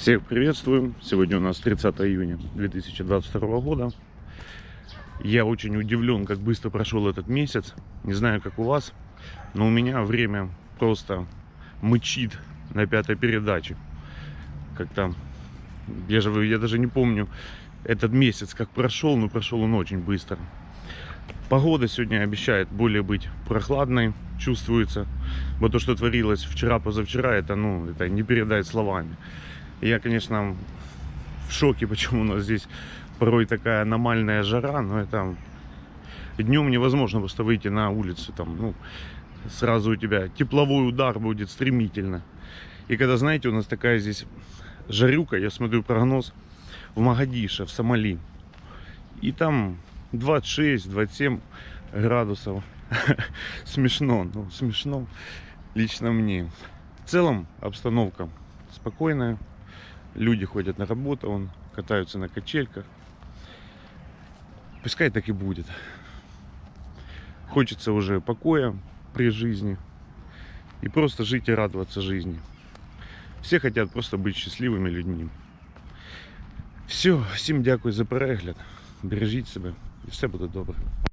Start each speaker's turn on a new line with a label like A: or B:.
A: Всех приветствую! Сегодня у нас 30 июня 2022 года. Я очень удивлен, как быстро прошел этот месяц. Не знаю, как у вас, но у меня время просто мычит на 5-й передаче. Как-то я даже не помню этот месяц, как прошел, но прошел он очень быстро. Погода сегодня обещает более быть прохладной, чувствуется. Вот то, что творилось вчера-позавчера, это не передать словами. Я, конечно, в шоке, почему у нас здесь порой такая аномальная жара, но это днем невозможно просто выйти на улицу, сразу у тебя тепловой удар будет стремительно. И когда, знаете, у нас такая здесь жарюка, я смотрю прогноз в Магадише, в Сомали, и там 26-27 градусов. Смешно, смешно лично мне. В целом обстановка спокойная. Люди ходят на работу, катаются на качельках. Пускай так и будет. Хочется уже покоя при жизни. И просто жить и радоваться жизни. Все хотят просто быть счастливыми людьми. Все, всім дякую за перегляд. Бережіть себе і все буде добре.